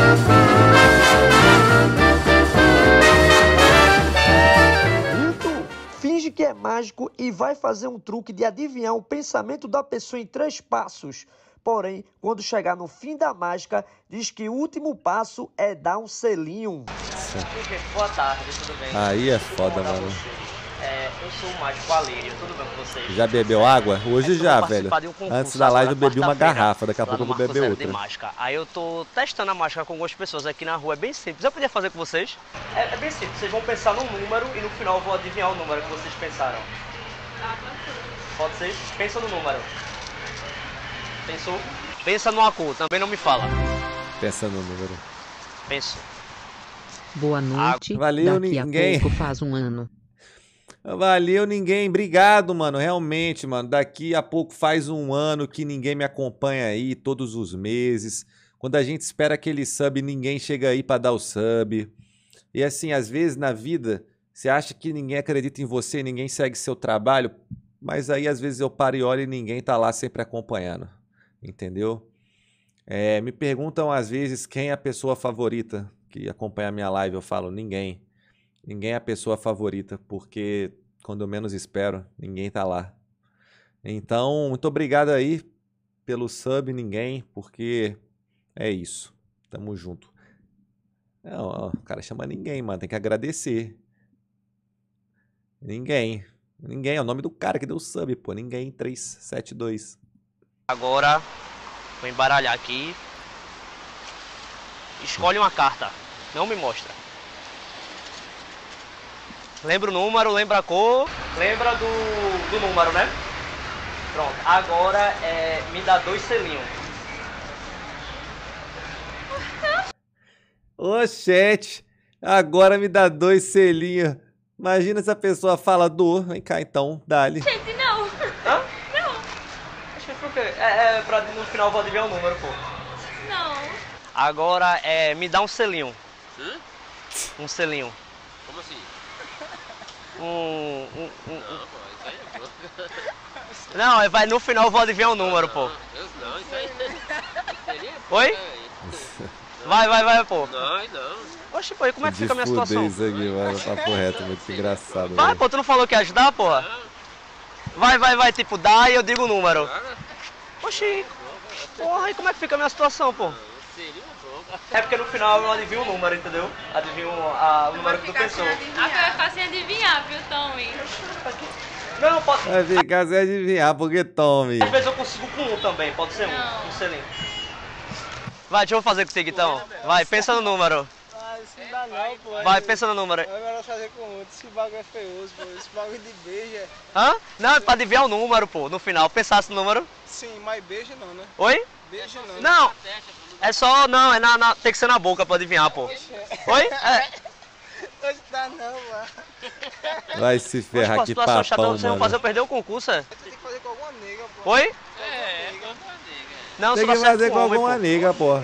Finge que é mágico e vai fazer um truque de adivinhar o pensamento da pessoa em 3 passos. Porém, quando chegar no fim da mágica, diz que o último passo é dar um selinho. Boa tarde, tudo bem? Aí é foda, mano. Eu sou o mágico Alírio, tudo bem com vocês? Já bebeu água? Hoje já, velho. Antes da live eu bebi uma garrafa, daqui a pouco eu vou beber outra. Aí eu tô testando a mágica com algumas pessoas aqui na rua, é bem simples. Eu podia fazer com vocês? É bem simples, vocês vão pensar num número e no final eu vou adivinhar o número que vocês pensaram. Pode ser? Pensa no número. Pensou? Pensa numa cor, também não me fala. Pensa no número. Penso. Boa noite. Valeu, Daqui ninguém. a pouco faz um ano. Valeu, ninguém. Obrigado, mano. Realmente, mano. Daqui a pouco faz um ano que ninguém me acompanha aí, todos os meses. Quando a gente espera aquele sub, ninguém chega aí pra dar o sub. E assim, às vezes na vida, você acha que ninguém acredita em você, ninguém segue seu trabalho, mas aí às vezes eu paro e olho e ninguém tá lá sempre acompanhando. Entendeu? Me perguntam às vezes quem é a pessoa favorita que acompanha a minha live. Eu falo, ninguém. Ninguém é a pessoa favorita, porque quando eu menos espero, ninguém tá lá. Então, muito obrigado aí pelo sub, ninguém, porque é isso. Tamo junto. Não, ó, o cara chama ninguém, mano. Tem que agradecer. Ninguém. Ninguém, é o nome do cara que deu sub, pô. Ninguém, 372. Agora, vou embaralhar aqui. Escolhe uma carta. Não me mostra. Lembra o número, lembra a cor, lembra do número, né? Pronto, agora me dá 2 selinhos. Oxente, agora me dá 2 selinhos. Imagina se a pessoa fala dor. Vem cá então, dá-lhe. Gente, não. Hã? Não. Acho que por quê? Pra no final eu vou adivinhar o número, pô. Não. Agora me dá um selinho. Um selinho. Como assim? Não, pô, isso aí é boa. Não, no final eu vou adivinhar o número, pô. Não, isso aí seria... Oi? Vai, pô. Não. Oxe, pô, e como é que fica a minha situação? Isso aqui, mano, papo reto, muito engraçado. Vai, velho. pô, tu não falou que ia ajudar, porra? Vai, tipo, dá e eu digo o número. Oxi, porra, e como é que fica a minha situação, pô? É porque no final eu adivinho o número, entendeu? Adivinho o número que tu pensou. Vai ficar sem adivinhar, viu, Tommy? Não, pode... Vai ficar sem adivinhar, porque tome. Às vezes eu consigo com um também, pode ser um selinho. Vai, deixa eu fazer contigo então. Vai, pensa no número. Isso não dá não, pô. Vai, pensa no número. É melhor fazer com outro, esse bagulho é feioso, pô. Esse bagulho de beijo é... Hã? Não, é pra adivinhar o número, pô, no final. Pensasse no número. Sim, mas beijo não, né? Oi? Beijo não. Não, é só, não, tem que ser na boca pra adivinhar, pô. Oi? Hoje dá não, mano. Vai se ferrar, Mas, que pô, a situação chata, papão, vocês vão mano. fazer eu perder o concurso, é? Tem que fazer com alguma nega, pô. Oi? Com uma nega. Não, Tem só que dá certo fazer com homem, alguma pô. nega, porra.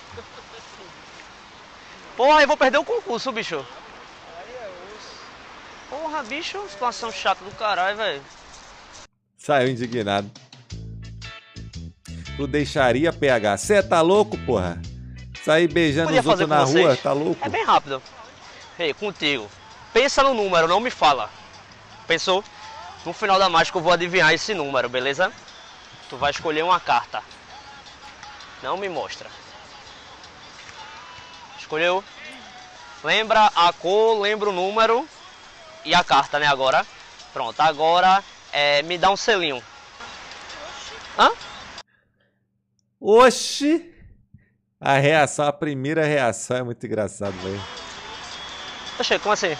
Porra, eu vou perder o concurso, bicho. Aí é osso. Porra, bicho, situação chata do caralho, velho. Saiu indignado. Tu deixaria, PH? Cê tá louco, porra? Sair beijando Podia os outros fazer na com vocês? rua, tá louco? É bem rápido. Ei, contigo. Pensa no número, não me fala. Pensou? No final da mágica eu vou adivinhar esse número, beleza? Tu vai escolher uma carta. Não me mostra. Escolheu? Lembra a cor, lembra o número e a carta, né, agora? Pronto, agora me dá um selinho. Hã? Oxi! A reação, a primeira reação é muito engraçado, velho. Oxe, como assim?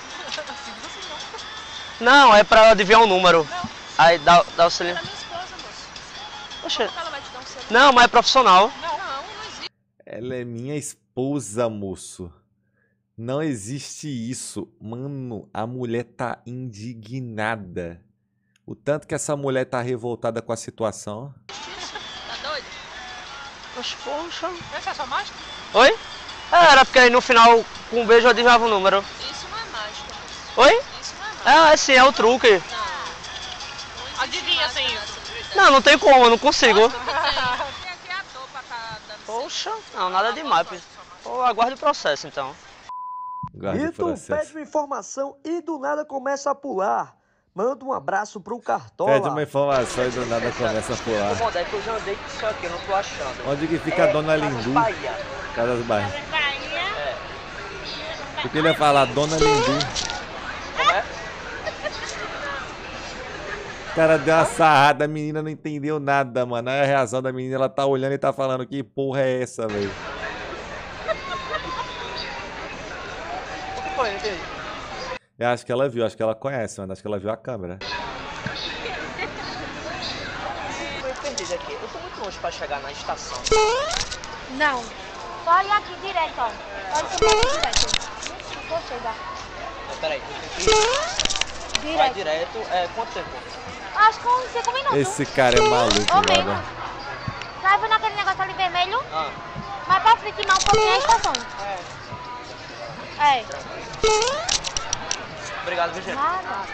Não, é pra adivinhar um número. Aí dá o selinho. Oxe. Não, mas é profissional. Ela é minha esposa, moço. Não existe isso. Mano, a mulher tá indignada. O tanto que essa mulher tá revoltada com a situação. Tá doido? Poxa. Essa é sua mágica? Oi? Era porque aí no final, com um beijo eu adivinhava o número. Isso não é mágica. Oi? Isso não é mágica. Sim, é o truque. Não. Adivinha sem isso. Não tem como, eu não consigo. Tem aqui a dor pra tá dando Poxa, não, nada demais. Aguarde o processo, então. Guarde o Vitor processo. pede uma informação e do nada começa a pular. Manda um abraço pro Pede Cartola. uma informação e do nada começa a pular. O Modé que eu já andei com isso aqui, eu não tô achando. Onde que fica a Dona Casas Lindu? Bahia. Casas Bahia. Bahia. Porque ele ia falar Dona Lindu. Como é? O cara deu uma sarrada, a menina não entendeu nada, mano. Aí a reação da menina, ela tá olhando e tá falando, que porra é essa, velho? O que foi? Não entendi. Eu acho que ela viu, acho que ela conhece, mano. Acho que ela viu a câmera. Tô meio perdido aqui. Eu tô muito longe pra chegar na estação. Não. Pode ir aqui direto, ó. Pode subir aqui direto. Vou chegar. Mas peraí, eu tenho que vai Direto. direto. Quanto tempo? Acho que uns 5 minutos. Esse cara é maluco, Ou menos. mano. Tá vendo aquele negócio ali vermelho? Ah, Vai pra frente mais um pouquinho a estação. É. obrigado, viu, gente? Nada.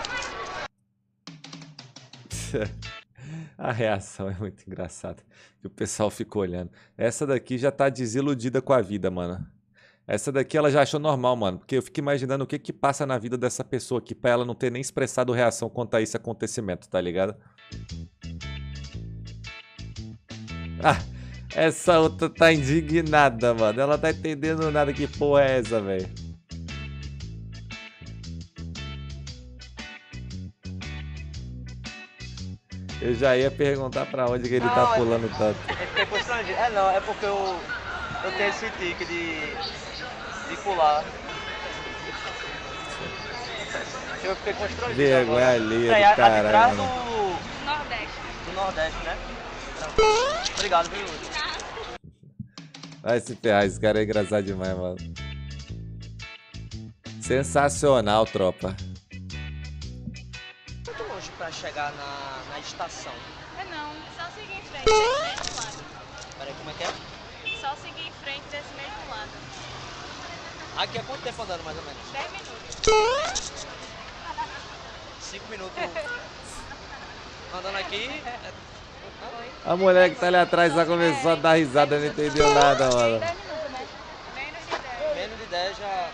A reação é muito engraçada. Que o pessoal fica olhando. Essa daqui já tá desiludida com a vida, mano. Essa daqui ela já achou normal, mano. Porque eu fico imaginando o que que passa na vida dessa pessoa aqui pra ela não ter nem expressado reação quanto a esse acontecimento, tá ligado? Ah, essa outra tá indignada, mano. Ela tá entendendo nada. Que porra é essa, velho? Eu já ia perguntar pra onde que ele tá pulando tanto. Eu fiquei constrangido. Não, é porque eu tenho esse tique de pular. Eu fiquei constrangido. Vergonha agora. alheia Peraí, do a de trás caralho, do Nordeste. Nordeste, né? Tranquilo. Obrigado, viu? Vai se ferrar, esse cara é engraçado demais, mano. Sensacional, tropa. Muito longe pra chegar na estação. É não. Só seguir em frente desse mesmo lado. Peraí, como é que é? Só seguir em frente desse mesmo lado. Aqui é quanto tempo andando, mais ou menos? 10 minutos. 5 minutos andando aqui. A mulher que tá ali atrás já começou a dar risada, não entendeu nada, mano. 10 minutos, né? Menos de 10. Menos de 10 já.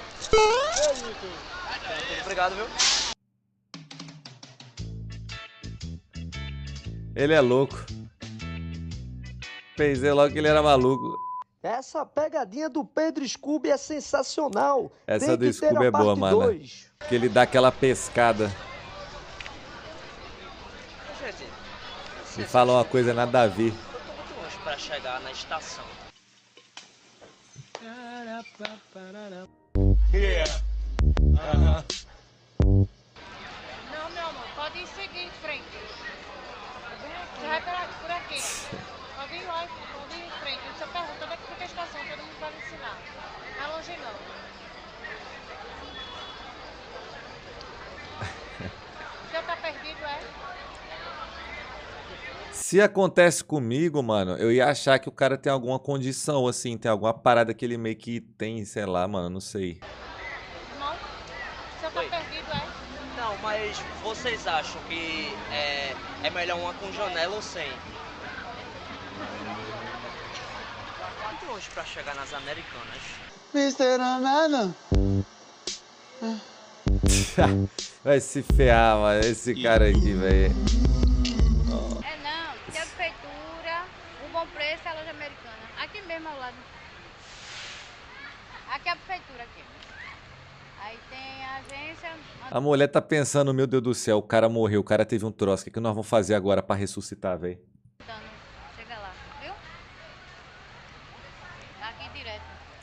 Obrigado, viu? Ele é louco. Pensei logo que ele era maluco. Essa pegadinha do Pedro Scooby é sensacional. Essa Tem do que Scooby ter a é boa, parte mano. 2. Que ele dá aquela pescada Gente, e fala uma coisa nada a ver. eu tô muito longe pra chegar na estação. Não, meu amor, pode ir seguir em frente. Você vai por aqui. Pode ir lá, pode ir em frente. Você pergunta onde é que fica a estação, todo mundo vai lhe ensinar. Não é longe não. Você tá perdido, é? Se acontece comigo, mano, eu ia achar que o cara tem alguma condição, assim, tem alguma parada que ele meio que tem, sei lá, mano, não sei. Não? Você tá Oi. perdido, é? Não, mas vocês acham que é melhor uma com janela ou sem? Muito longe pra chegar nas Americanas. Mr. Amado. Vai se ferrar, mano, esse cara aqui, velho. É não, tem a prefeitura, o Bom Preço é a loja americana. Aqui mesmo ao lado. Aqui é a prefeitura, aqui. Aí tem a agência. A mulher tá pensando, meu Deus do céu, o cara morreu, o cara teve um troço, o que nós vamos fazer agora pra ressuscitar, velho? Chega lá, viu? Aqui direto.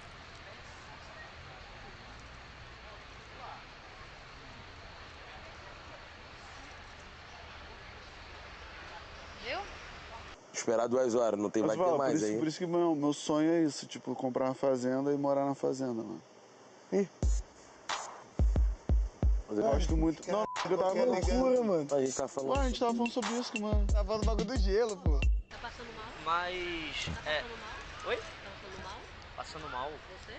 Viu? Esperar 2 horas, não tem, vai ter Osvaldo, mais por aí. isso que meu sonho é isso, tipo, comprar uma fazenda e morar na fazenda, mano. Mas Eu gosto muito. Não, eu tava com loucura, mano. A gente tá falando. Ué, a gente tava falando sobre isso, mano. Tava falando do bagulho do gelo, pô. Tá passando mal? Mas. Passando mal? Oi? Tá passando mal? Passando mal? Você?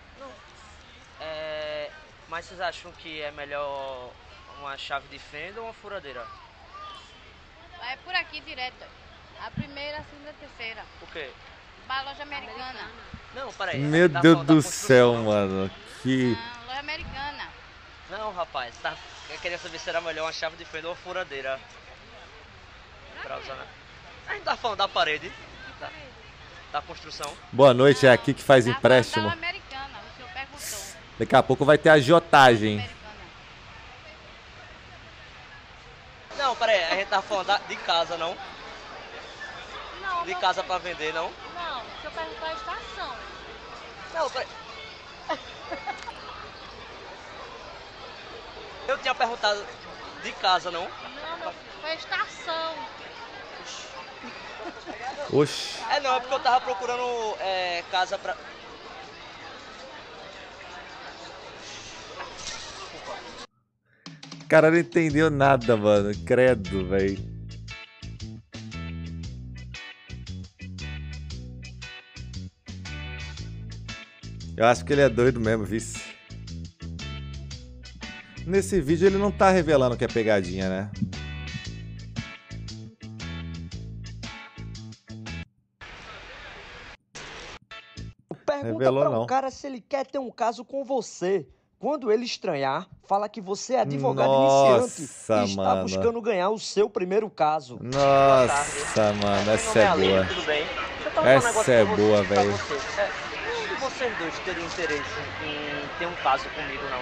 Mas vocês acham que é melhor uma chave de fenda ou uma furadeira? É por aqui direto. A primeira, a segunda, a terceira. Por quê? Pra loja americana. Não, peraí. Meu tá Deus falando da do céu, construção. mano. Que. Não, loja americana. Não, rapaz, eu queria saber se era melhor uma chave de fenda ou uma furadeira. Pra usar, né? A gente tá falando da parede. Da construção. Boa noite, é aqui que faz Tá falando empréstimo. da americana, o senhor perguntou. Daqui a pouco vai ter agiotagem. Americana. Não, peraí, a gente tá falando de casa, não? Não, De não, casa pra vender, não? não, o senhor perguntou a estação. Não, peraí. Eu tinha perguntado de casa, não? Não, meu filho, foi a estação. Oxi. Não, é porque eu tava procurando casa pra... O cara não entendeu nada, mano. Credo, velho. Eu acho que ele é doido mesmo, vice. Nesse vídeo ele não tá revelando que é pegadinha, né? Pergunta Revelou, para um não. cara se ele quer ter um caso com você. Quando ele estranhar, fala que você é advogado Nossa, iniciante e está mano. buscando ganhar o seu primeiro caso. Nossa, mano, essa Meu é nome boa. Tudo bem? Deixa eu falar um Essa negócio é pra vocês, boa, pra velho. vocês. Nenhum de vocês dois teria interesse em ter um caso comigo, não?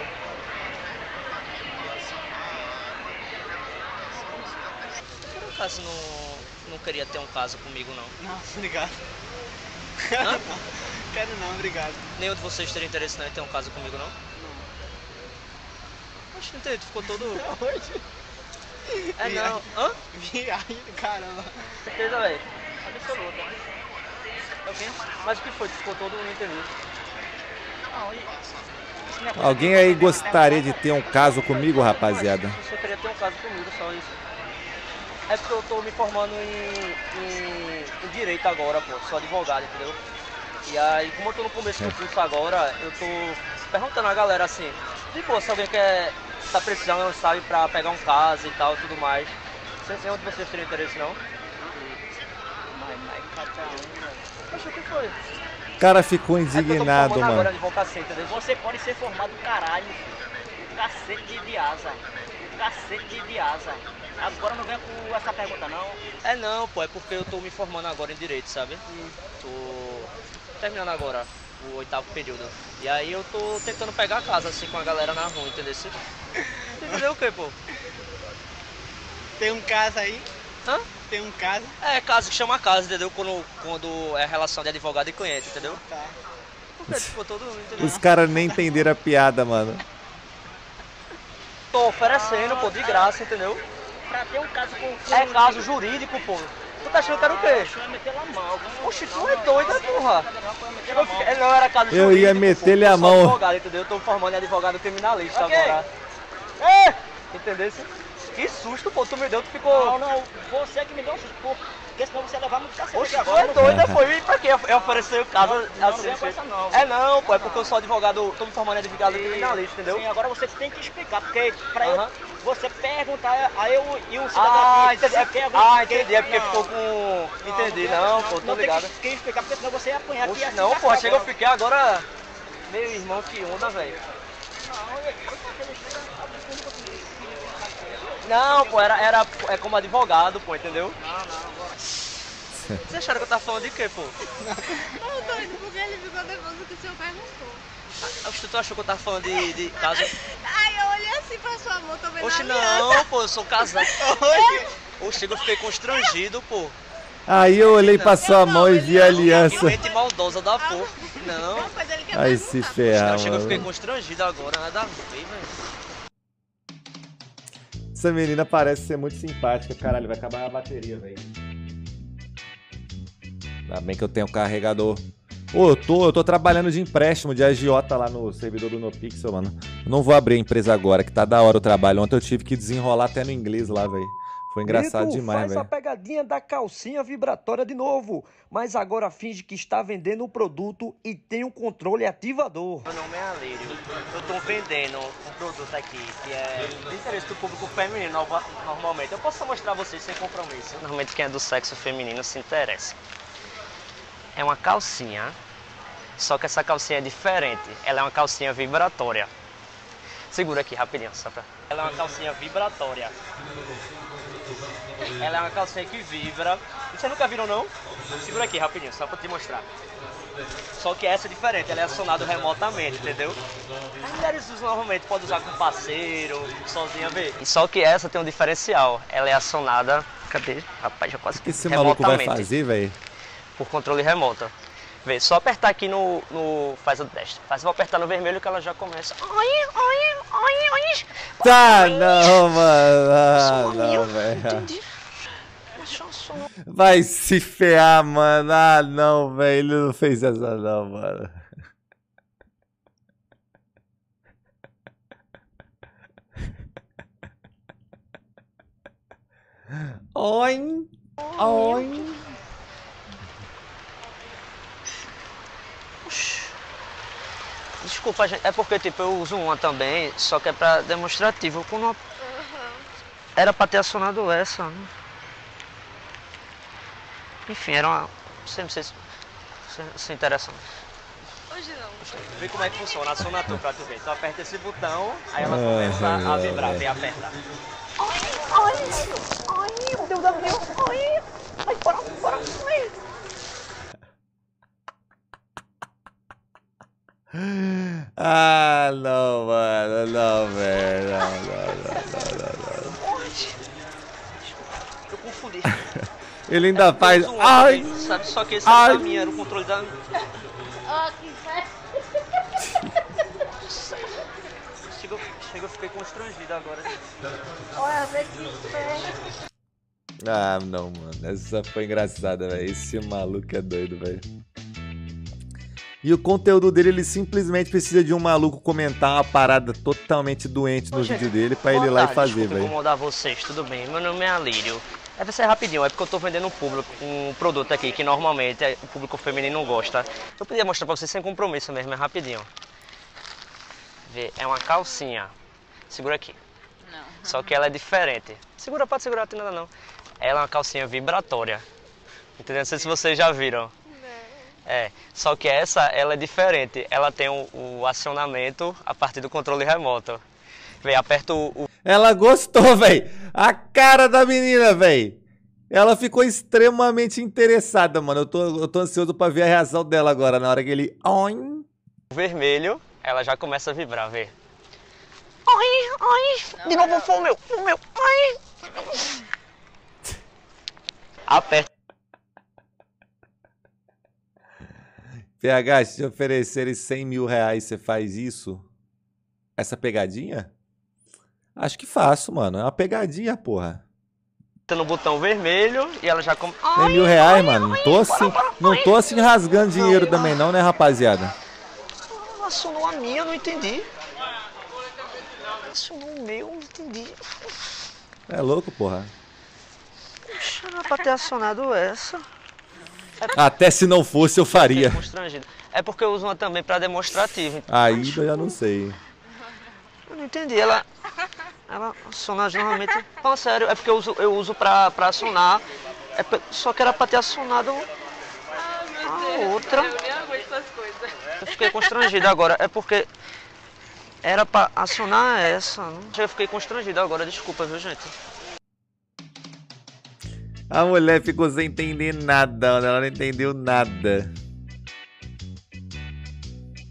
Por acaso não queria ter um caso comigo, não? Não, obrigado. Hã? Quero não, obrigado. Nenhum de vocês teria interesse não, em ter um caso comigo, não? Oxe, não entendi, tu ficou todo... Hoje? não. Hã? Viagem do caramba. Certeza, velho. Absoluta. É o quê? Mas o que foi? Tu ficou todo não entendi. Alguém aí gostaria de ter um caso comigo, rapaziada? Eu só queria ter um caso comigo, só isso. É porque eu tô me formando em direito agora, pô. Sou advogado, entendeu? E aí, como eu tô no começo do curso agora, eu tô perguntando a galera assim, de boa, se alguém tá precisando, sabe, pra pegar um caso e tal, tudo mais. Não sei onde vocês teriam interesse, não? Poxa, o que foi? O cara ficou É porque eu tô me indignado, formando agora mano. em advocacia, entendeu? Você pode ser formado caralho. Cacete de asa. Cacete de asa. Agora não vem com essa pergunta não. Não, pô, é porque eu tô me formando agora em direito, sabe? Tô terminando agora o 8º período. E aí eu tô tentando pegar a casa assim com a galera na rua, entendeu? Você entendeu o que, pô? Tem um caso aí? Hã? Tem um caso? Caso que chama casa, entendeu? Quando é relação de advogado e cliente, entendeu? Tá. Porque, tipo, todo mundo, entendeu? Os caras nem entenderam a piada, mano. Tô oferecendo, pô, de graça, entendeu? Pra ter um caso com... É caso jurídico, pô. Tu tá achando que era o quê? Eu ia meter a mão. Oxi, tu é doido, né, porra? Não era caso Eu jurídico, ia meter-lhe a eu sou mão. advogado, entendeu? Eu tô me formando em advogado criminalista Ok. agora. Entendeu? Que susto, pô, tu me deu, tu ficou... Não, você que me deu um susto, porque senão você ia levar muito cacete Oxi, aqui tu agora. é doido, né, pô? E pra que eu oferecer o caso Não assim? vem com essa não. Não, pô, é porque eu sou advogado, tô me formando em advogado criminalista, entendeu? Sim, agora você tem que explicar, porque pra Aham. você perguntar a eu e um cidadão aqui, Entendi. se quer algum- Entendi, é porque Não. ficou com... Entendi, não, pô, tô Não tem ligado. que explicar, porque senão você ia apanhar aqui. Oxi, e ia se não, lascar pô, chega eu agora. fiquei agora... Meu irmão, que onda, velho. Não, pô, é como advogado, pô, entendeu? Vocês acharam que eu tava falando de quê, pô? Eu tô indo porque ele ficou nervoso que o senhor perguntou. Oxe, tu achou que eu tava falando de caso? Ai, eu olhei assim pra sua mão, tô vendo Oxe, a aliança. não, pô, eu sou casado. Oxe, eu fiquei constrangido, pô. Aí eu olhei pra sua mão e vi a Que aliança. mente maldosa da porra. Não. Não, mas ele quer Aí perguntar. se ferrar, Eu chego, eu fiquei mano. constrangido agora, nada a ver, velho. Essa menina parece ser muito simpática. Caralho, vai acabar a bateria, velho. Ainda bem que eu tenho carregador. Ô, eu tô trabalhando de empréstimo, de agiota lá no servidor do NoPixel, mano. Eu não vou abrir a empresa agora, que tá da hora o trabalho. Ontem eu tive que desenrolar até no inglês lá, velho. Foi engraçado Brito, demais, faz a velho. pegadinha da calcinha vibratória de novo, mas agora finge que está vendendo o produto e tem um controle ativador. Meu nome é Alírio. Eu tô vendendo um produto aqui que é de interesse do público feminino normalmente. Eu posso só mostrar a vocês sem compromisso. Normalmente quem é do sexo feminino se interessa. é uma calcinha, só que essa calcinha é diferente. Ela é uma calcinha vibratória. Segura aqui rapidinho, só pra... Ela é uma calcinha vibratória. Ela é uma calcinha que vibra. Vocês nunca viram não? Segura aqui rapidinho, só pra te mostrar. Só que essa é diferente, ela é acionada remotamente, entendeu? As mulheres usam normalmente, pode usar com parceiro, sozinha, vê. E só que essa tem um diferencial, ela é acionada... Cadê? Rapaz, já quase... O que esse maluco vai fazer, velho? Por controle remoto. Vê, só apertar aqui no... Faz o teste. Vou apertar no vermelho que ela já começa. Tá, não, mano. Ah, não, velho. Entendi. Vai se ferrar, mano. Ah, não, velho. Ele não fez essa não, mano. Oin. Oin. Desculpa, gente. É porque, tipo, eu uso uma também, só que é pra demonstrativo. Quando era pra ter acionado essa, né? Enfim, era uma... Não sei se interessante. Hoje não. Vê como é que funciona, aciona tu pra tu ver. Tu aperta esse botão, aí ela começa a vibrar, vem aperta. Ai, meu Deus da minha, ai, bora. Ah, não, mano. Não, velho. Não. Eu confundi. Ele ainda faz... Ai! Também, sabe? Só que esse era da minha, era o controle da... Ó, que fé. Eu fiquei constrangido agora. Olha, vê que fé. Ah, não, mano. Essa foi engraçada, velho. Esse maluco é doido, velho. E o conteúdo dele, ele simplesmente precisa de um maluco comentar uma parada totalmente doente no vídeo dele pra ele ir lá e fazer, velho. Vou incomodar vocês, tudo bem? Meu nome é Alírio. Vai ser rapidinho, é porque eu tô vendendo um produto aqui que normalmente o público feminino não gosta. Eu podia mostrar pra vocês sem compromisso mesmo, é rapidinho. Vê, é uma calcinha. Segura aqui. Não. Só que ela é diferente. Segura, pode segurar, não tem nada não. Ela é uma calcinha vibratória. Entendeu? Não sei se vocês já viram. É, só que ela é diferente. Ela tem o acionamento a partir do controle remoto. Vê, aperta o... Ela gostou, velho. A cara da menina, velho. Ela ficou extremamente interessada, mano. Eu tô ansioso pra ver a reação dela agora, na hora que ele... O vermelho, ela já começa a vibrar, vê. De novo foi o meu. Aperta. PH, se te oferecerem 100 mil reais, você faz isso? Essa pegadinha? Acho que faço, mano. É uma pegadinha, porra. Tá no botão vermelho e ela já... 100 mil reais, mano. Não tô assim rasgando dinheiro também não, né, rapaziada? Ela acionou a minha, eu não entendi. Acionou o meu, não entendi. É louco, porra. Poxa, era pra ter acionado essa. Até se não fosse, eu faria. É porque eu uso uma também pra demonstrativo. Aí eu já não sei. Eu não entendi, ela aciona normalmente... Não, sério, é porque eu uso pra acionar. Só que era pra ter acionado a outra. Eu nem aguento essas coisas. Eu fiquei constrangido agora, é porque era pra acionar essa. Eu fiquei constrangido agora, desculpa, viu, gente? A mulher ficou sem entender nada, ela não entendeu nada.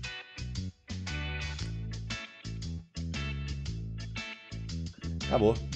Acabou.